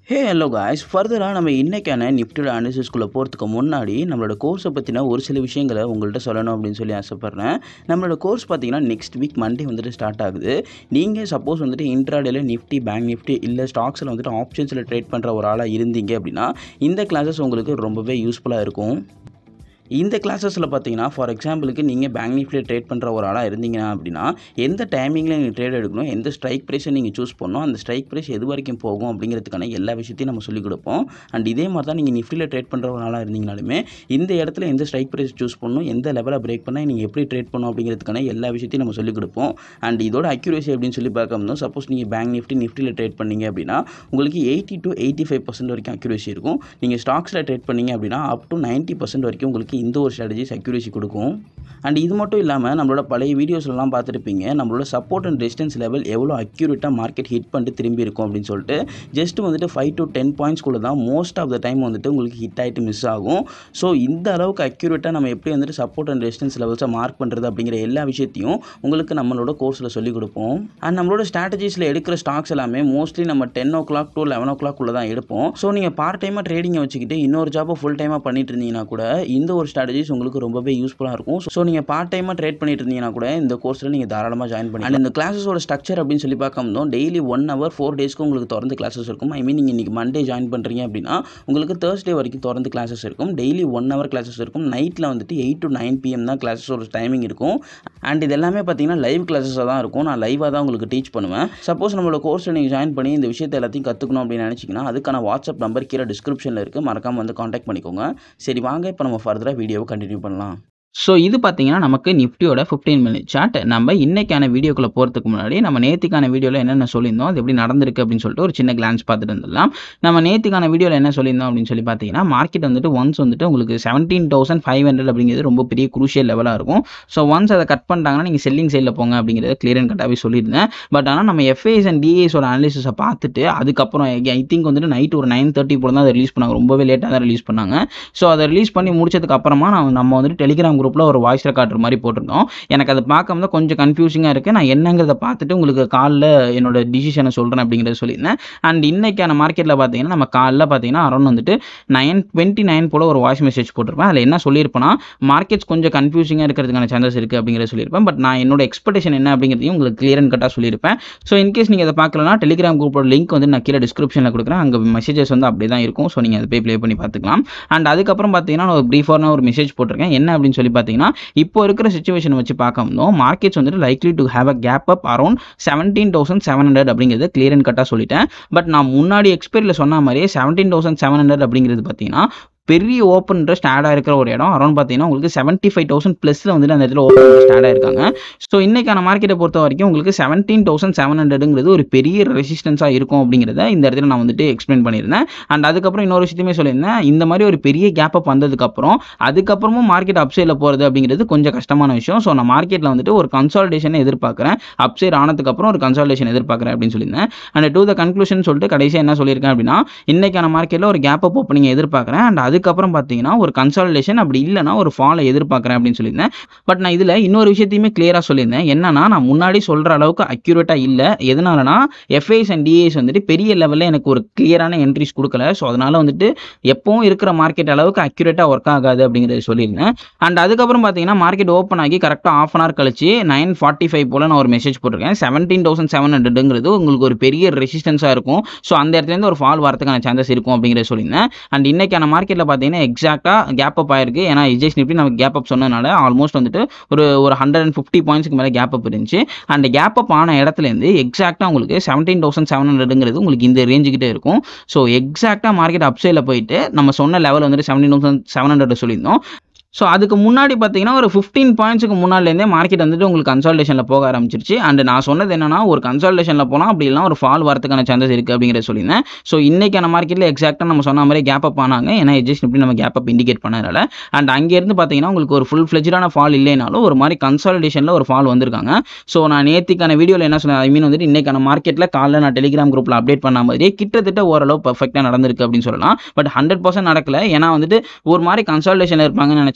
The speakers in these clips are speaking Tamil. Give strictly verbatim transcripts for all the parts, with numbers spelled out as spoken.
ஹே ஹலோ காய்ஸ், ஃபர்தராக நம்ம இன்றைக்கான நிஃப்டியோட அனாலிசிஸ்குள்ளே போகிறதுக்கு முன்னாடி நம்மளோட கோர்ஸை பற்றின ஒரு சில விஷயங்களை உங்கள்கிட்ட சொல்லணும் அப்படின்னு சொல்லி ஆசைப்பட்றேன். நம்மளோட கோர்ஸ் பார்த்தீங்கன்னா நெக்ஸ்ட் வீக் மண்டே வந்துட்டு ஸ்டார்ட் ஆகுது. நீங்கள் சப்போஸ் வந்துட்டு இன்ட்ராடேல நிஃப்டி, பேங்க் நிஃப்டி இல்லை ஸ்டாக்ஸில் வந்துட்டு ஆப்ஷன்ஸில் ட்ரேட் பண்ணுற ஒரு ஆளாக இருந்தீங்க அப்படின்னா இந்த கிளாஸஸ் உங்களுக்கு ரொம்பவே யூஸ்ஃபுல்லாக இருக்கும். இந்த கிளாஸஸில் பார்த்தீங்கன்னா ஃபார் எக்ஸாம்பிளுக்கு நீங்கள் பேங்க் நிஃப்டியில் ட்ரேட் பண்ணுற ஒரு ஆளாக இருந்தீங்கன்னா அப்படின்னா எந்த டைமிங்கில் நீங்கள் ட்ரேட் எடுக்கணும், எந்த ஸ்ட்ரைக் ப்ரைஸை நீங்கள் சூஸ் பண்ணணும், அந்த ஸ்ட்ரைக் ப்ரைஸ் எது வரைக்கும் போகும் அப்படிங்கிறதுக்கான எல்லா விஷயத்தையும் நம்ம சொல்லிக் கொடுப்போம். அண்ட் இதே மாதிரி தான் நீங்கள் நிஃப்டியில் ட்ரேட் பண்ணுற ஒரு ஆளாக இருந்தீங்கனாலுமே இந்த இடத்துல எந்த ஸ்ட்ரைக் ப்ரைஸ் சூஸ் பண்ணணும், எந்த லெவலை பிரேக் பண்ணால் நீங்கள் எப்படி ட்ரேட் பண்ணணும் அப்படிங்கிறதுக்கான எல்லா விஷயத்தையும் நம்ம சொல்லிக் கொடுப்போம். அண்ட் இதோட அக்யூரேசி அப்படின்னு சொல்லி பார்க்கணும். சப்போஸ் நீங்கள் பேங்க் நிஃப்டி நிஃப்டியில் ட்ரேட் பண்ணீங்க அப்படின்னா உங்களுக்கு eighty two eighty five percent வரைக்கும் அக்யூரேசி இருக்கும். நீங்கள் ஸ்டாக்ஸில் ட்ரேட் பண்ணீங்க அப்படின்னா அப் டு நைன்ட்டி பர்சன்ட் வரைக்கும் உங்களுக்கு இந்த ஒரு ஸ்ட்ராட்டஜிஸ் அக்யூரேசி கொடுக்கும். அண்ட் இது மட்டும் இல்லாமல் நம்மளோட பழைய வீடியோஸ்லாம் பார்த்துருப்பீங்க, நம்மளோட சப்போர்ட் அண்ட் ரெசிஸ்டன்ஸ் லெவல் எவ்வளோ அக்யூரேட்டாக மார்க்கெட் ஹிட் பண்ணிட்டு திரும்பி இருக்கும் அப்படின்னு சொல்லிட்டு ஜஸ்ட் வந்துட்டு ஃபைவ் டு டென் பாயிண்ட்ஸ்குள்ளே தான் மோஸ்ட் ஆஃப் த டைம் வந்துட்டு உங்களுக்கு ஹிட் ஆகிட்டு மிஸ் ஆகும். ஸோ இந்த அளவுக்கு அக்யூரேட்டாக நம்ம எப்படி வந்துட்டு சப்போர்ட் அண்ட் ரெசிஸ்டன்ஸ் லெவல்ஸை மார்க் பண்ணுறது அப்படிங்கிற எல்லா விஷயத்தையும் உங்களுக்கு நம்மளோட கோர்ஸில் சொல்லிக் கொடுப்போம். அண்ட் நம்மளோட ஸ்ட்ராட்டஜிஸில் எடுக்கிற ஸ்டாக்ஸ் எல்லாமே மோஸ்ட்லி நம்ம ten o'clock to eleven o'clock உள்ள தான் எடுப்போம். ஸோ நீங்கள் பார்ட் டைமாக ட்ரேடிங்கை வச்சுக்கிட்டு இன்னொரு ஜாப்பை ஃபுல் டைமாக பண்ணிட்டு இருந்தீங்கன்னா கூட இந்த ஒரு ஸ்ட்ராட்டஜிஸ் உங்களுக்கு ரொம்பவே யூஸ்ஃபுல்லாக இருக்கும். ஸோ நீங்கள் பார்ட் டைமாக ட்ரேட் பண்ணிட்டு இருந்தீங்கன்னா கூட இந்த கோர்ஸில் நீங்கள் தாராளமாக ஜாயின் பண்ணி. அண்ட் இந்த கிளாஸஸோட ஸ்ட்ரக்சர் அப்படின்னு சொல்லி பார்க்கணும், டெய்லி ஒன் ஹவர் ஃபோர் டேஸ்க்கு உங்களுக்கு தொடர்ந்து கிளாஸஸ் இருக்கும். ஐ மீன் நீங்கள் இன்றைக்கி மண்டே ஜாயின் பண்ணுறீங்க அப்படின்னா உங்களுக்கு தேர்ஸ்டே வரைக்கும் தொடர்ந்து கிளாஸஸ் இருக்கும். டெய்லி ஒன் ஹவர் கிளாஸஸ் இருக்கும். நைட்டில் வந்துட்டு எயிட் டு நைன் பிஎம் தான் கிளாஸஸோட டைமிங் இருக்கும். அண்ட் இது எல்லாமே பார்த்தீங்கன்னா லைவ் கிளாஸஸாக தான் இருக்கும். நான் லைவாக தான் உங்களுக்கு டீச் பண்ணுவேன். சப்போஸ் நம்மளோட கோர்ஸில் நீங்கள் ஜாயின் பண்ணி இந்த விஷயத்தை எல்லாத்தையும் கற்றுக்கணும் அப்படின்னு நினச்சிங்கன்னா அதுக்கான வாட்ஸ்அப் நம்பர் கீழே டிஸ்கிரிப்ஷனில் இருக்குது, மறக்காமல் வந்து காண்டாக்ட் பண்ணிக்கோங்க. சரி வாங்க இப்போ நம்ம ஃபர்தராக வீடியோவை கண்டினியூ பண்ணலாம். ஸோ இது பார்த்தீங்கன்னா நமக்கு நிஃப்டியோட ஃபிஃப்டீன் மினிட் சார்ட். நம்ம இன்னைக்கான வீடியோக்குள்ளே போகிறதுக்கு முன்னாடி நம்ம நேற்றுக்கான வீடியோவில் என்னென்ன சொல்லியிருந்தோம், அது எப்படி நடந்திருக்கு அப்படின்னு சொல்லிட்டு ஒரு சின்ன கிளான்ஸ் பார்த்துட்டு வந்துடலாம். நம்ம நேற்றுக்கான வீடியோவில் என்ன சொல்லியிருந்தோம் அப்படின்னு சொல்லி பார்த்தீங்கன்னா மார்க்கெட் வந்துட்டு ஒன்ஸ் வந்துட்டு உங்களுக்கு செவன்டீன் தௌசண்ட் ஃபைவ் ஹண்ட்ரட் அப்படிங்கிறது ரொம்ப பெரிய குரூஷியல் லெவலாக இருக்கும். ஸோ ஒன்ஸ் அதை கட் பண்ணிட்டாங்கன்னா நீங்கள் செல்லிங் சைடில் போங்க அப்படிங்கிறத கிளியர் அண்ட் கட்டாகவே சொல்லியிருந்தேன். பட் ஆனால் நம்ம எஃப்ஐஎஸ் அண்ட் டிஏஸோட அனாலிசிஸை பார்த்துட்டு அதுக்கப்புறம் ஐ திங்க் வந்துட்டு நைட் ஒரு நைன் தேர்ட்டி போல தான் அதை ரிலீஸ் பண்ணாங்க. ரொம்பவே லேட்டாக தான் ரிலீஸ் பண்ணாங்க. ஸோ அதை ரிலீஸ் பண்ணி முடிச்சதுக்கு அப்புறமா நான் நம்ம வந்துட்டு டெலிகிராம் குரூப்பில் ஒரு வாய்ஸ் ரெக்கார்டர் மாதிரி போட்டிருந்தோம். எனக்கு அதை பார்க்கும்போது கொஞ்சம் கன்ஃபியூசிங்காக இருக்குது. நான் என்னங்கிறத பார்த்துட்டு உங்களுக்கு காலில் என்னோட டிசிஷனை சொல்கிறேன் அப்படிங்கிறத சொல்லியிருந்தேன். அண்ட் இன்னைக்கான மார்க்கெட்டில் பார்த்தீங்கன்னா நம்ம காலில் பார்த்தீங்கன்னா அரௌண்ட் வந்துட்டு நைன் டுவெண்ட்டி நைன் போல் ஒரு வாய்ஸ் மெசேஜ் போட்டிருப்பேன். அதில் என்ன சொல்லியிருப்பேன்னா மார்க்கெட்ஸ் கொஞ்சம் கன்ஃபியூசிங்காக இருக்கிறதுக்கான சான்சஸ் இருக்குது அப்படிங்கிறத சொல்லியிருப்பேன். பட் நான் என்னோட எக்ஸ்பெக்டேஷன் என்ன அப்படிங்கிறதையும் உங்களுக்கு கிளியர் அண்ட் கட்டாக சொல்லியிருப்பேன். ஸோ இன்கேஸ் நீங்கள் அதை பார்க்கலன்னா டெலிகிராம் குரூப்போட லிங்க் வந்து நான் கீழே டிஸ்கிரிப்ஷனில் கொடுக்குறேன். அங்கே மெசேஜஸ் வந்து அப்படியே தான் இருக்கும். ஸோ நீங்கள் அதை போய் ப்ளே பண்ணி பார்த்துக்கலாம். அண்ட் அதுக்கப்புறம் பார்த்தீங்கன்னா நான் ஒரு ப்ரீஃபான ஒரு மெசேஜ் போட்டிருக்கேன். என்ன அப்படின்னு சொல்லி பார்த்தீங்கன்னா இப்போ இருக்கிற சிச்சுவேஷன் வச்சு பார்க்கணும் மார்க்கெட்ஸ் வந்துட்டு likely to have a gap up around seventeen thousand seven hundred அப்படிங்கிறது கிளியர் அண்ட் கட்டாக சொல்லிட்டேன். பட் நான் முன்னாடி எக்ஸ்பைரியில் சொன்ன மாதிரியே செவன்டீன் தௌசண்ட் செவன் ஹண்ட்ரட் அப்படிங்கிறது பார்த்தீங்கன்னா பெரிய ஓப்பன் இன்ட்ரெஸ்ட் ஆட் ஆகிருக்கிற ஒரு இடம். அரௌண்ட் பார்த்தீங்கன்னா உங்களுக்கு செவன்ட்டி ஃபைவ் தௌசண்ட் ப்ளஸில் வந்துட்டு அந்த இடத்துல ஓப்பன் இன்ட்ரெஸ்ட் ஆட் ஆயிருக்காங்க. ஸோ இன்றைக்கான மார்க்கெட்டை பொறுத்த வரைக்கும் உங்களுக்கு செவன்டீன் தௌசண்ட் செவன் ஹண்ட்ரடுங்கிறது ஒரு பெரிய ரெசிஸ்டன்ஸாக இருக்கும் அப்படிங்கிறத இந்த இடத்துல நான் வந்துட்டு எக்ஸ்பிளைன் பண்ணியிருந்தேன். அண்ட் அதுக்கப்புறம் இன்னொரு விஷயத்தையுமே சொல்லியிருந்தேன், இந்த மாதிரி ஒரு பெரிய கேப் அப் வந்ததுக்கப்புறம் அதுக்கப்புறமும் மார்க்கெட் அப்சைடில் போகிறது அப்படிங்கிறது கொஞ்சம் கஷ்டமான விஷயம். ஸோ நான் மார்க்கெட்டில் வந்துட்டு ஒரு கன்சால்டேஷனை எதிர்பார்க்குறேன். அப்சைட் ஆனதுக்கப்புறம் ஒரு கன்சால்டேஷன் எதிர்பார்க்குறேன் அப்படின்னு சொல்லியிருந்தேன். அண்ட் டூ த கன்க்ளூஷன் சொல்லிட்டு கடைசியாக என்ன சொல்லியிருக்கேன் அப்படின்னா இன்றைக்கான மார்க்கெட்டில் ஒரு கேப் அப் ஓப்பனிங் எதிர்பார்க்குறேன். அண்ட் அதுக்கப்புறம் பார்த்தீங்கன்னா ஒரு கன்சாலிடேஷன் அப்படி இல்லைனா ஒரு ஃபாலை எதிர்பார்க்குறேன் அப்படின்னு சொல்லியிருந்தேன். பட் நான் இதில் இன்னொரு விஷயத்தையுமே கிளியராக சொல்லியிருந்தேன். என்னன்னா நான் முன்னாடி சொல்கிற அளவுக்கு அக்யூரேட்டாக இல்லை. எதனாலனா எஃப்ஐஎஸ் அண்ட் டிஏஎஸ் வந்துட்டு பெரிய லெவலில் எனக்கு ஒரு கிளியரான என்ட்ரிஸ் கொடுக்கல. ஸோ அதனால் வந்துட்டு எப்பவும் இருக்கிற மார்க்கெட் அளவுக்கு அக்யூரேட்டாக ஒர்க் ஆகாது அப்படிங்கிறத சொல்லியிருந்தேன். அண்ட் அதுக்கப்புறம் பார்த்தீங்கன்னா மார்க்கெட் ஓப்பன் ஆகி கரெக்டாக ஆஃப் அன் ஹவர் கழிச்சு நைன் ஃபார்ட்டி ஃபைவ் போல் நான் ஒரு மெசேஜ் போட்டிருக்கேன். செவன்டீன் தௌசண்ட் செவன் ஹண்ட்ரடுங்கிறது உங்களுக்கு ஒரு பெரிய ரெசிஸ்டன்ஸாக இருக்கும். ஸோ அந்த இடத்துலேருந்து ஒரு ஃபால் வரதுக்கான சான்சஸ் இருக்கும் அப்படிங்கிறத சொல்லியிருந்தேன். அண்ட் இன்னைக்கான மார்க்கெட்டில் பார்த்தீங்கன்னா எக்ஸாக்ட் கேப் அப் ஆயிருக்கு. ஏன்னா எஜ்ஜஸ் நிஃப்டி நமக்கு கேப் அப் சொன்னதுனால ஆல்மோஸ்ட் வந்துட்டு ஒரு ஒரு ஹண்ட்ரட் அண்ட் ஃபிஃப்டி பாயிண்ட்ஸ்க்கு மேலே கேப் அப் இருந்துச்சு. அந்த கேப் அப் ஆன இடத்துலேருந்து எக்ஸாக்டாக உங்களுக்கு செவன்டீன் தௌசண்ட் செவன் ஹண்ட்ரடுங்கிறது உங்களுக்கு இந்த ரேஞ்சுக்கிட்டே இருக்கும். ஸோ எக்ஸாக்டாக மார்க்கெட் அப்சைடில் போயிட்டு நம்ம சொன்ன லெவல் வந்துட்டு செவன்டீன் தௌசண்ட் செவன் ஹண்ட்ரட் சொல்லியிருந்தோம். ஸோ அதுக்கு முன்னாடி பார்த்தீங்கன்னா ஒரு ஃபிஃப்டீன் பாயிண்ட்ஸுக்கு முன்னாடிலேருந்தே மார்க்கெட் வந்துட்டு உங்களுக்கு கன்சால்டேஷனில் போக ஆரம்பிச்சிருச்சு. அண்ட் நான் சொன்னது என்னன்னா ஒரு கன்சால்டேஷனில் போனால் அப்படி இல்லைனா ஒரு ஃபால் வரதுக்கான சான்சஸ் இருக்குது அப்படிங்கிறத சொல்லியிருந்தேன். ஸோ இன்றைக்கான மார்க்கெட்டில் எக்ஸாக்டாக நம்ம சொன்ன மாதிரி கேப் அப் ஆனாங்க. ஏன்னா எஜ்ஜஸ் இப்படி நம்ம கேப் அப் இண்டிகேட் பண்ணனால. அண்ட் அங்கேருந்து பார்த்தீங்கன்னா உங்களுக்கு ஒரு ஃபுல் ஃப்ளெஜ்டான ஃபால் இல்லைனாலும் ஒரு மாதிரி கன்சால்டேஷனில் ஒரு ஃபால் வந்திருக்காங்க. ஸோ நான் நேற்றுக்கான வீடியோவில் என்ன சொன்னேன், ஐ மீன் வந்துட்டு இன்றைக்கான மார்க்கெட்டில் காலைல நான் டெலிகிராம் குரூப்பில் அப்டேட் பண்ண மாதிரியே கிட்டத்தட்ட ஓரளவு பர்ஃபெக்டாக நடந்திருக்கு அப்படின்னு சொல்லலாம். பட் ஹண்ட்ரட் பர்சன்ட் நடக்கல. ஏன்னா வந்துட்டு ஒரு மாதிரி கன்சால்டேஷனில் இருப்பாங்கன்னு நினச்சேன்.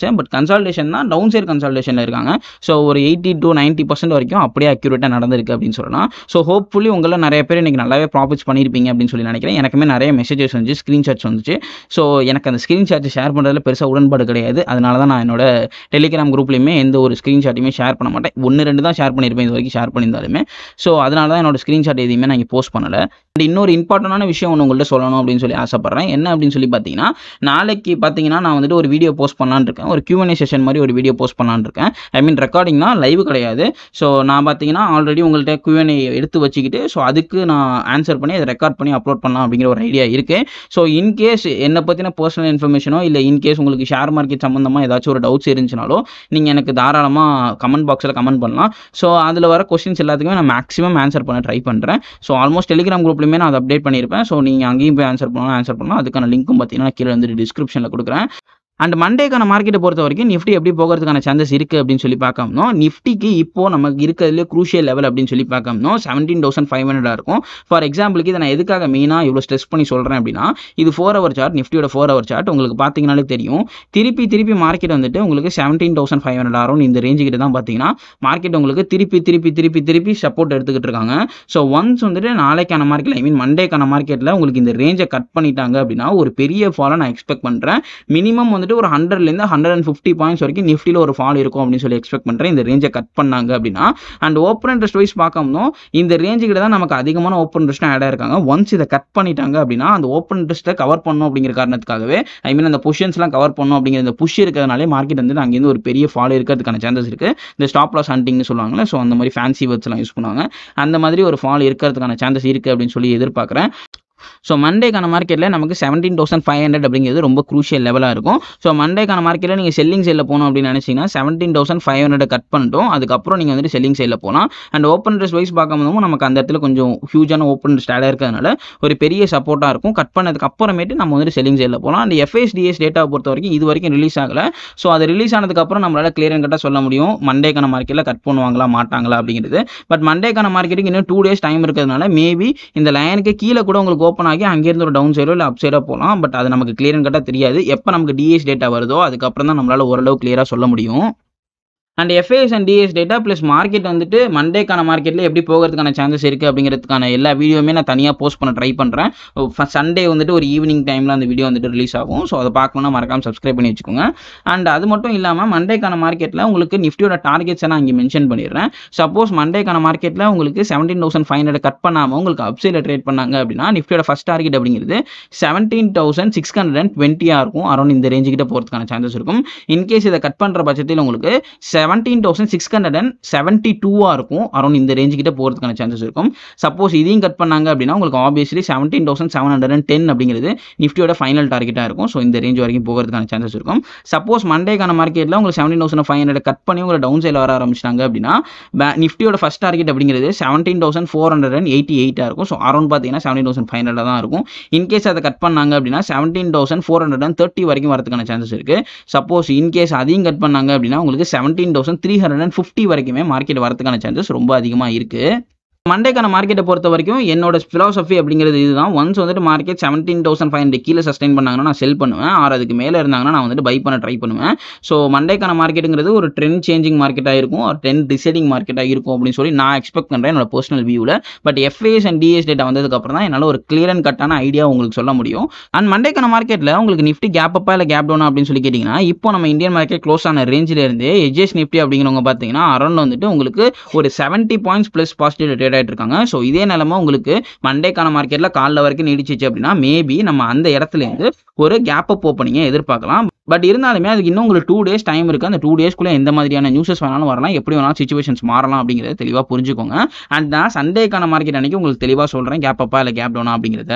நினச்சேன். பட் கன்சால்டேஷன் தான் டவுன் சைடு கன்சால்டேஷனில் இருக்காங்க. ஸோ ஒரு எயிட்டி டு நைன்ட்டி பர்சன்ட் வரைக்கும் அப்படியே அக்யூரேட்டாக நடந்திருக்கு அப்படின்னு சொல்லலாம். ஸோ ஹோப்ஃபுல்லி உங்களை நிறைய பேர் இன்றைக்கி நல்லாவே ப்ராஃபிட்ஸ் பண்ணியிருப்பீங்க அப்படின்னு சொல்லி நினைக்கிறேன். எனக்குமே நிறைய மெசேஜஸ் வந்துச்சு, ஸ்க்ரீன்ஷாட்ஸ் வந்துச்சு. ஸோ எனக்கு அந்த ஸ்க்ரீன்ஷாட்ஸ் ஷேர் பண்ணுறதுல பெருசாக உடன்பாடு கிடையாது. அதனால தான் நான் என்னோட டெலிகிராம் குரூப்லையுமே எந்த ஒரு ஸ்க்ரீன்ஷாட்டையுமே ஷேர் பண்ண மாட்டேன். ஒன்று ரெண்டு தான் ஷேர் பண்ணியிருப்பேன் இது வரைக்கும் ஷேர் பண்ணியிருந்தாலுமே. ஸோ அதனால தான் என்னோட ஸ்க்ரீன்ஷாட் எதையுமே நான் இங்கே போஸ்ட் பண்ணலை. அண்ட் இன்னொரு இம்பார்ட்டண்டான விஷயம் ஒன்று உங்கள்கிட்ட சொல்லணும் அப்படின்னு சொல்லி ஆசைப்பட்றேன். என்ன அப்படின்னு சொல்லி பார்த்தீங்கன்னா, நாளைக்கு பார்த்தீங்கன்னா நான் வந்துட்டு ஒரு வீடியோ போஸ்ட் பண்ணலான்னு இருக்கேன். ஒரு கியூஎன்ஏ செஷன் மாதிரி ஒரு வீடியோ போஸ்ட் பண்ணலான்னு இருக்கேன். ஐ மீன் ரெக்கார்டிங்னா லைவ் கிடையாது. ஸோ நான் பார்த்தீங்கன்னா ஆல்ரெடி உங்கள்கிட்ட கியூஎன்ஏ எடுத்து வச்சுக்கிட்டு ஸோ அதுக்கு நான் ஆன்சர் பண்ணி அதை ரெக்கார்ட் பண்ணி அப்லோட் பண்ணலாம் அப்படிங்கிற ஒரு ஐடியா இருக்குது. ஸோ இன்கேஸ் என்னை பற்றின பர்சனல் இன்ஃபர்மேஷனோ இல்லை இன்கேஸ் உங்களுக்கு ஷேர் மார்க்கெட் சம்மந்தமாக ஏதாச்சும் ஒரு டவுட்ஸ் இருந்துச்சுனாலோ நீங்கள் எனக்கு தாராளமாக கமெண்ட் பாக்ஸில் கமெண்ட் பண்ணலாம். ஸோ அதில் வர கொஸ்டின்ஸ் எல்லாத்துக்குமே நான் மேக்ஸிமம் ஆன்சர் பண்ண ட்ரை பண்ணுறேன். ஸோ ஆல்மோஸ்ட் டெலிகிராம் குரூப்லையுமே நான் அதை அப்டேட் பண்ணியிருப்பேன். ஸோ நீங்கள் அங்கேயும் போய் ஆன்சர் பண்ணலாம் ஆன்சர் பண்ணலாம் அதுக்கான லிங்க்கும் பார்த்தீங்கன்னா கீழே வந்து டிஸ்கிரிப்ஷனில் கொடுக்குறேன். அண்ட் மண்டேக்கான மார்க்கெட்டை பொறுத்த வரைக்கும் நிஃப்டி எப்படி போகிறதுக்கான சான்சஸ் இருக்குது அப்படின்னு சொல்லி பார்க்கணும். நிஃப்டிக்கு இப்போ நமக்கு இருக்கிறதுலே க்ரூஷியல் லெவல் அப்படின்னு சொல்லி பார்க்கணும் செவன்டீன் தௌசண்ட் ஃபைவ் ஹண்ட்ரடாக இருக்கும். ஃபார் எக்ஸாம்பிளுக்கு இதை நான் எதுக்காக மெயினாக இவ்வளோ ஸ்ட்ரெஸ் பண்ணி சொல்கிறேன் அப்படின்னா, இது ஃபோர் ஹவர் சார்ட், நிஃப்டியோட ஃபோர் ஹவர் சார்ட் உங்களுக்கு பார்த்தீங்கன்னாலே தெரியும். திருப்பி திருப்பி மார்க்கெட் வந்துட்டு உங்களுக்கு செவன்டீன் தௌசண்ட் ஃபைவ் ஹண்ட்ரட் ஆகும். இந்த ரேஞ்சுக்கிட்ட தான் பார்த்தீங்கன்னா மார்க்கெட் உங்களுக்கு திருப்பி திருப்பி திருப்பி திருப்பி சப்போர்ட் எடுத்துக்கிட்டு இருக்காங்க. ஸோ ஒன்ஸ் வந்துட்டு நாளைக்கான மார்க்கெட் ஐ மீன் மண்டேக்கான மார்க்கெட்டில் உங்களுக்கு இந்த ரேஞ்சை கட் பண்ணிட்டாங்க அப்படின்னா ஒரு பெரிய ஃபாலை நான் எக்ஸ்பெக்ட் பண்ணுறேன். மினிமம் வந்துட்டு ஒரு ஹண்ட்ரட்லேருந்து ஹண்ட்ரட் அண்ட் ஃபிஃப்டி பாயிண்ட்ஸ் வரைக்கும் நிஃப்டியில் ஒரு ஃபால் இருக்கும் அப்படின்னு சொல்லி எக்ஸ்பெக்ட் பண்ணுறேன் இந்த ரேஞ்சை கட் பண்ணாங்க அப்படின்னா. அண்ட் ஓப்பன் இன்ட்ரெஸ்ட் வைஸ் பார்க்கணும் இந்த ரேஞ்சுக்கிட்ட தான் நமக்கு அதிகமான ஓப்பன் இன்ட்ரெஸ்ட் ஆட் ஆயிருக்காங்க. ஒன்ஸ் இதை கட் பண்ணிட்டாங்க அப்படின்னா அந்த ஓப்பன் இன்ட்ரெஸ்ட்டை கவர் பண்ணணும் அப்படிங்கிற காரணத்துக்காகவே ஐ மீன் அந்த பொசிஷன்ஸ்லாம் கவர் பண்ணணும் அப்படிங்கிற இந்த புஷ் இருக்கிறதுனாலே மார்க்கெட் வந்து அங்கேருந்து ஒரு பெரிய ஃபால் இருக்கிறதுக்கான சான்சஸ் இருக்குது. இந்த ஸ்டாப் லாஸ் ஹண்டிங்னு சொல்லுவாங்களே, ஸோ அந்த மாதிரி ஃபேன்சி வேர்ட்ஸ்லாம் யூஸ் பண்ணுவாங்க. அந்த மாதிரி ஒரு ஃபால் இருக்கிறதுக்கான சான்சஸ் இருக்குது அப்படின்னு சொல்லி எதிர்பார்க்குறேன். ஸோ மண்டேக்கான மார்க்கெட்டில் நமக்கு செவன்டீன் தௌசண்ட் ஃபைவ் ஹண்ட்ரட் அப்படிங்கிறது ரொம்ப க்ரூஷியல் லெவலாக இருக்கும். ஸோ மண்டேக்கான மார்க்கெட்டில் நீங்கள் செல்லிங் சைடில் போகணும் அப்படின்னு நினச்சிங்கன்னா seventeen thousand five hundred cut பண்ணிட்டோம். அதுக்கப்புறம் நீங்கள் வந்துட்டு செல்லிங் சைடில் போகலாம். அண்ட் ஓப்பன் இன்ட்ரெஸ்ட் வைஸ் பார்க்கும்போது நமக்கு அந்த இடத்துல கொஞ்சம் ஹியூஜான ஓப்பன் இன்ட்ரெஸ்ட் ஆடாக இருக்கிறதுனால ஒரு பெரிய சப்போர்ட்டாக இருக்கும். கட் பண்ணதுக்கு அப்புறமேட்டு நம்ம வந்துட்டு செல்லிங் சைடில் போகலாம். அண்ட் எஃப்ஐஎஸ்டிஎஸ் டேட்டாவை பொறுத்த வரைக்கும் இது வரைக்கும் ரிலீஸ் ஆகலை. ஸோ அது ரிலீஸ் ஆனதுக்கப்புறம் நம்மளால் கிளியர் அண்ட் கட்டாக சொல்ல முடியும் மண்டேக்கான மார்க்கெட்டில் கட் பண்ணுவாங்களா மாட்டாங்களா அப்படிங்கிறது. பட் மண்டேக்கான மார்க்கெட்டுக்கு இன்னும் டூ டேஸ் டைம் இருக்கிறதுனால மேபி இந்த லைனுக்கு கீழே கூட உங்களுக்கு ஓப்பன் ஆகி அங்கேருந்து ஒரு டவுன் சைடோ இல்லை அப் சைடோ போகலாம். பட் அது நமக்கு கிளியர் அண்ட் கட்டாக தெரியாது. எப்போ நமக்கு டிஎஸ் டேட்டா வருதோ அதுக்கப்புறம் தான் நம்மளால் ஓரளவு கிளியராக சொல்ல முடியும். And FIIs and DIIs data plus market வந்துட்டு மண்டேக்கான மார்க்கெட்டில் எப்படி போகிறதுக்கான சான்சஸ் இருக்குது அப்படிங்கிறதுக்கான எல்லா வீடியோவுமே நான் தனியாக போஸ்ட் பண்ண ட்ரை பண்ணுறேன். சண்டே வந்துட்டு ஒரு ஈவினிங் டைமில் அந்த வீடியோ வந்துட்டு ரிலீஸ் ஆகும். ஸோ அதை பார்க்கணுன்னா மறக்காமல் சப்ஸ்கிரைப் பண்ணி வச்சுக்கோங்க. அண்ட் அது மட்டும் இல்லாமல் மண்டேக்கான மார்க்கெட்டில் உங்களுக்கு நிஃப்டியோட டார்கெட்ஸை நான் இங்கே மென்ஷன் பண்ணிடுறேன். சப்போஸ் மண்டேக்கான மார்க்கெட்டில் உங்களுக்கு seventeen thousand five hundred cut பண்ணாமல் உங்களுக்கு அப்சைடில் ட்ரேட் பண்ணாங்க அப்படின்னா நிஃப்டியோட ஃபஸ்ட் டார்கெட் அப்படிங்கிறது seventeen thousand six hundred and டுவெண்ட்டியாக இருக்கும். அரௌண்ட் இந்த ரேஞ்சுக்கிட்ட போகிறதுக்கான சான்சஸ் இருக்கும். இன்கேஸ் இதை கட் பண்ணுற பட்சத்தில் உங்களுக்கு seventeen thousand six hundred and seventy டூவாக இருக்கும். அரௌண்ட் இந்த ரேஞ்சுக்கிட்ட போகிறதுக்கான சான்சஸ் இருக்கும். சப்போஸ் இதையும் கட் பண்ணாங்க அப்படின்னா உங்களுக்கு obviously seventeen thousand seven hundred and ten அப்படிங்கிறது நிஃப்டியோட ஃபைனல் டார்கெட்டாக இருக்கும். ஸோ இந்த ரேஞ்ச் வரைக்கும் போகிறதுக்கான சான்சஸ் இருக்கும். சப்போஸ் மண்டேக்கான மார்க்கெட்டில் உங்களுக்கு seventeen thousand five hundred cut பண்ணி உங்களை டவுன் சைடில் வர ஆரம்பிச்சிட்டாங்க அப்படின்னா நிஃப்டியோட ஃபஸ்ட் டார்கெட் அப்படிங்கிறது seventeen thousand four hundred and eighty எயிட்டாக இருக்கும். ஸோ அரௌண்ட் பார்த்தீங்கன்னா செவன்டீன் தௌசண்ட் ஃபைவ் ஹண்ட்ரட் தான் இருக்கும். இன்கேஸ் அதை கட் பண்ணாங்க அப்படின்னா seventeen thousand four hundred and thirty வரைக்கும் வரதுக்கான சான்சஸ் இருக்குது. சப்போஸ் இன்கேஸ் அதையும் கட் பண்ணாங்க அப்படின்னா உங்களுக்கு seventeen thousand three hundred and fifty வரைக்குமே மார்க்கெட் வரதுக்கான சான்சஸ் ரொம்ப அதிகமாக இருக்குது. மண்டேக்கான மார்க்கெட்டை பொறுத்த வரைக்கும் என்னோட ஃபிலாசபி அப்படிங்கிறது இதுதான். ஒன்ஸ் வந்துட்டு market seventeen thousand five hundred கீழே சஸ்டைன் பண்ணாங்கன்னா நான் செல் பண்ணுவேன். ஆறு அதுக்கு மேலே இருந்தாங்கன்னா நான் வந்துட்டு பை பண்ண ட்ரை பண்ணுவேன். ஸோ மண்டேக்கான மார்க்கெட்டுங்கிறது ஒரு ட்ரெண்ட் சேஞ்சிங் மார்க்கெட்டாக இருக்கும், ஒரு ட்ரெண்ட் டிசைடிங் மார்க்கெட்டாக இருக்கும் அப்படின்னு சொல்லி நான் எக்ஸ்பெக்ட் பண்ணுறேன் என்னோட பர்சனல் வியூவில். But FIIs and DIIs data வந்ததுக்கப்புறம் தான் என்னால் ஒரு கிளியர் அண்ட் கட்டான ஐடியா உங்களுக்கு சொல்ல முடியும். அண்ட் மண்டேக்கான மார்க்கெட்டில் உங்களுக்கு நிஃப்டி கேப் அப்பா இல்லை கேப் டவுனா அப்படின்னு சொல்லி கேட்டிங்கன்னா இப்போ நம்ம இந்தியன் மார்க்கெட் க்ளோஸ் ஆன ரேஞ்சில் இருந்து எஜ்எஸ் நிஃப்டி அப்படிங்கிறவங்க பார்த்தீங்கன்னா அரௌண்ட் வந்துட்டு உங்களுக்கு ஒரு seventy points plus positive trade ஆகிட்டு இருக்காங்க. ஸோ இதே நிலமை உங்களுக்கு மண்டேக்கான மார்க்கெட்டில் காலைல வரைக்கும் நீடிச்சிச்சு அப்படின்னா மேபி நம்ம அந்த இடத்துலேருந்து ஒரு கேப் அப் ஓப்பனிங்கை எதிர்பார்க்கலாம். பட் இருந்தாலுமே அதுக்கு இன்னும் உங்களுக்கு டூ டேஸ் டைம் இருக்குது. அந்த டூ டேஸ்க்குள்ளே எந்த மாதிரியான நியூஸஸ் வேணாலும் வரலாம், எப்படி வேணாலும் சிச்சுவேஷன்ஸ் மாறலாம் அப்படிங்கிறத தெளிவாக புரிஞ்சுக்கோங்க. அண்ட் நான் சண்டேக்கான மார்க்கெட் அன்றைக்கி உங்களுக்கு தெளிவாக சொல்கிறேன் கேப் அப்பா இல்லை கேப் டவுனா அப்படிங்கிறத.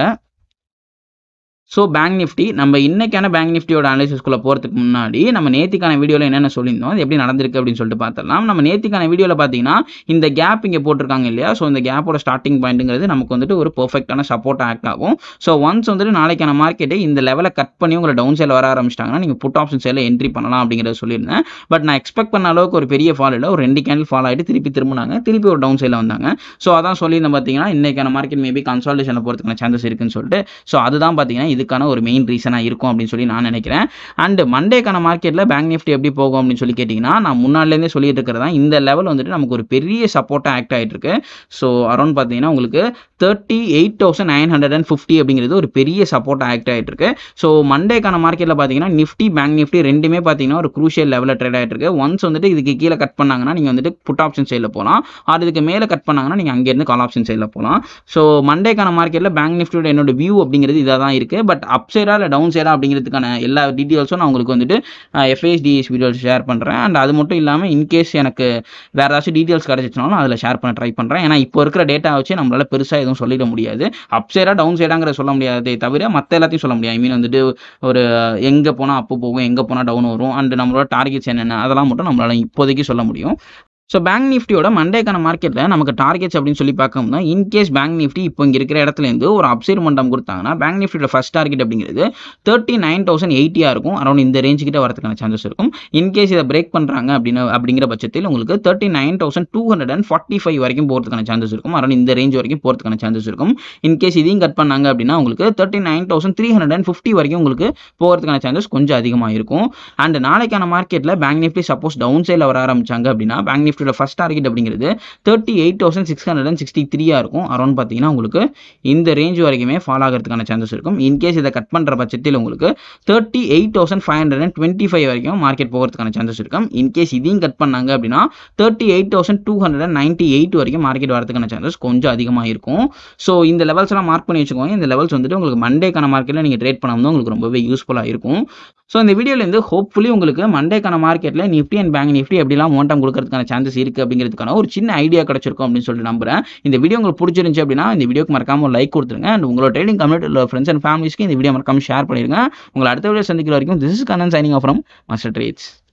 ஸோ பேங்க் நிஃப்டி நம்ம இன்னைக்கான பேங்க் நிஃப்டியோட அனாலிசிஸ்குள்ளே போகிறதுக்கு முன்னாடி நம்ம நேத்திக்கான வீடியோவில் என்னென்ன சொல்லியிருந்தோம் அது எப்படி நடந்திருக்கு அப்படின்னு சொல்லிட்டு பார்த்துடலாம். நம்ம நேத்திக்கான வீடியோவில் பார்த்தீங்கன்னா இந்த கேப் இங்கே போட்டிருக்காங்க இல்லையா, ஸோ இந்த கேப்போட ஸ்டார்டிங் பாயிண்ட்டுங்கிறது நமக்கு வந்துட்டு ஒரு பர்ஃபெக்டான சப்போர்ட் ஆக்ட் ஆகும். ஸோ ஒன்ஸ் வந்துட்டு நாளைக்கான மார்க்கெட்டு இந்த லெவலை கட் பண்ணி உங்களை டவுன் சைடில் வர ஆரம்பிச்சிட்டாங்கன்னா நீங்கள் புட் ஆப்ஷன் சைடில் என்ட்ரி பண்ணலாம் அப்படிங்கிறத சொல்லியிருந்தேன். பட் நான் எக்ஸ்பெக்ட் பண்ண அளவுக்கு ஒரு பெரிய ஃபால் இல்லை, ஒரு ரெண்டு கேண்டில் ஃபால் ஆகிட்டு திருப்பி திரும்பினாங்க, திருப்பி ஒரு டவுன் சைடில் வந்தாங்க. ஸோ அதான் சொல்லியிருந்தேன் பார்த்தீங்கன்னா இன்னைக்கான மார்க்கெட் மேபி கன்சால்டேஷனில் போகிறதுக்கான சான்சஸ் இருக்குன்னு சொல்லிட்டு. ஸோ அதுதான் பார்த்தீங்கன்னா இதுக்கான ஒரு மெயின் ரீசனாக இருக்கும் அப்படின்னு சொல்லி நான் நினைக்கிறேன். அண்ட் மண்டேக்கான மார்க்கெட்டில் பேங்க் நிஃப்டி எப்படி போகும் அப்படின்னு சொல்லி கேட்டிங்கன்னா, நான் முன்னாடிலேருந்தே சொல்லிட்டு இருக்கிறதா இந்த லெவல் வந்துட்டு நமக்கு ஒரு பெரிய சப்போர்ட்டாக ஆக்ட் ஆகிட்டு இருக்கு. ஸோ அரௌண்ட் பார்த்தீங்கன்னா உங்களுக்கு thirty eight thousand nine hundred and fifty அப்படிங்கிறது ஒரு பெரிய சப்போர்ட்டாக ஆக்ட் ஆகிட்டு இருக்கு. ஸோ மண்டேக்கான மார்க்கெட்டில் பார்த்தீங்கன்னா நிஃப்டி பேங்க் நிஃப்டி ரெண்டுமே பார்த்தீங்கன்னா ஒரு குரூஷியல் லெவலில் ட்ரேட் ஆகிட்டு இருக்கு. ஒன்ஸ் வந்துட்டு இதுக்கு கீழே கட் பண்ணாங்கன்னா நீங்கள் வந்துட்டு புட் ஆப்ஷன் சைடில் போகலாம். அது இதுக்கு மேலே கட் பண்ணாங்கன்னா நீங்கள் அங்கேருந்து கால் ஆப்ஷன் சைடில் போகலாம். ஸோ மண்டேக்கான மார்க்கெட்டில் பேங்க் நிஃப்டியோட என்னோட வியூ அப்படிங்கிறது இதாக தான் இருக்குது. பட் அப் சைடா இல்லை டவுன் சைடா அப்படிங்கிறதுக்கான எல்லா டீட்டெயில்ஸும் நான் உங்களுக்கு வந்துட்டு எஃப்ஏஎஸ்டிஎஸ் வீடியோஸ் ஷேர் பண்ணுறேன். அண்ட் அது மட்டும் இல்லாமல் இன்கேஸ் எனக்கு வேறு ஏதாச்சும் டீட்டெயில்ஸ் கிடச்சிச்சுனாலும் அதில் ஷேர் பண்ண ட்ரை பண்ணுறேன். ஏன்னா இப்போ இருக்கிற டேட்டா வச்சு நம்மளால் பெருசாக எதுவும் சொல்லிட முடியாது. அப் சைடா டவுன் சைடாங்கிற சொல்ல முடியாதே தவிர மற்ற எல்லாத்தையும் சொல்ல முடியாது. ஐ மீன் வந்துட்டு ஒரு எங்கே போனால் அப்பு போகும், எங்கே போனால் டவுன் வரும், அண்ட் நம்மளோட டார்கெட்ஸ் என்னென்ன அதெல்லாம் மட்டும் நம்மளால் இப்போதைக்கு சொல்ல முடியும். ஸோ பேங்க் நிஃப்டியோட மண்டேக்கான மார்க்கெட்டில் நமக்கு டார்கெட்ஸ் அப்படின்னு சொல்லி பார்க்கணும்னா, இன்கேஸ் பேங்க் நிஃப்டி இப்போ இங்கே இருக்கிற இடத்துலேருந்து ஒரு அப்சைட் மண்டம் கொடுத்தாங்கன்னா பேங்க் நிஃப்டியோட ஃபஸ்ட் டார்கெட் அப்படிங்கிறது தேர்ட்டி நைன் தௌசண்ட் எயிட்டியாக இருக்கும். அரௌண்ட் இந்த ரேஞ்சு கிட்ட வரதுக்கான சான்சஸ் இருக்கும். இன்கேஸ் இதை பிரேக் பண்ணுறாங்க அப்படின்னு அப்படிங்கிற பட்சத்தில் உங்களுக்கு thirty nine thousand two hundred and forty five வரைக்கும் போகிறதுக்கான சான்சஸ் இருக்கும். அரௌண்ட் இந்த ரேஞ்ச் வரைக்கும் போகிறதுக்கான சான்சஸ் இருக்கும். இன்கேஸ் இதையும் கட் பண்ணாங்க அப்படின்னா உங்களுக்கு thirty nine thousand three hundred and fifty வரைக்கும் உங்களுக்கு போகிறதுக்கான சான்சஸ் கொஞ்சம் அதிகமாக இருக்கும். அண்ட் நாளைக்கான மார்க்கெட்டில் பேங்க் நிஃப்டி சப்போஸ் டவுன் சைடில் வர ஆரம்பிச்சாங்க அப்படின்னா பேங்க் நிஃப்டியோட ஃபஸ்ட் டார்கெட் அப்படிங்கிறது thirty eight thousand six hundred and sixty த்ரீயாக இருக்கும். அரௌண்ட் பார்த்தீங்கன்னா உங்களுக்கு இந்த ரேஞ்ச் வரைக்குமே ஃபால் ஆகிறதுக்கான சான்சஸ் இருக்கும். இன்கேஸ் இதை கட் பண்ணுற பட்சத்தில் உங்களுக்கு thirty eight thousand five hundred and twenty five வரைக்கும் மார்க்கெட் போகிறதுக்கான சான்சஸ் இருக்கும். இன்கேஸ் இதையும் கட் பண்ணாங்க அப்படின்னா thirty eight thousand two hundred and ninety eight வரைக்கும் மார்க்கெட் வரதுக்கான சான்சஸ் கொஞ்சம் அதிகமாக இருக்கும். ஸோ இந்த லெவல்ஸ் எல்லாம் மார்க் பண்ணி வச்சுக்கோங்க. இந்த லெவல்ஸ் வந்துட்டு உங்களுக்கு மண்டேக்கான மார்க்கெட்டில் நீங்கள் ட்ரேட் பண்ணாமல் உங்களுக்கு ரொம்பவே யூஸ்ஃபுல்லாக இருக்கும். ஸோ இந்த வீடியோலேருந்து ஹோப்ஃபுல்லி உங்களுக்கு மண்டேக்கான மார்க்கெட்டில் நிஃப்டி அண்ட் பேங்க் நிஃப்டி எப்படிலாம் மோட்டம் கொடுக்கறதுக்கான சான்சஸ் இருக்குது அப்படிங்கிறதுக்கான ஒரு சின்ன ஐடியா கிடைச்சிருக்கும் அப்படின்னு சொல்லிட்டு நம்புறேன். இந்த வீடியோ உங்களுக்கு பிடிச்சிருந்துச்சு அப்படின்னா இந்த வீடியோக்கு மறக்காம ஒரு லைக் கொடுத்துருங்க. அண்ட் உங்களோட ட்ரேடிங் கம்யூனிட்டியில் ஃப்ரெண்ட்ஸ் அண்ட் ஃபேமிலிஸ்க்கு இந்த வீடியோ மறக்காம ஷேர் பண்ணிடுங்க. உங்களை அடுத்த வீடியோ சந்திக்கிற வரைக்கும் this is Kannan signing off from Master trades.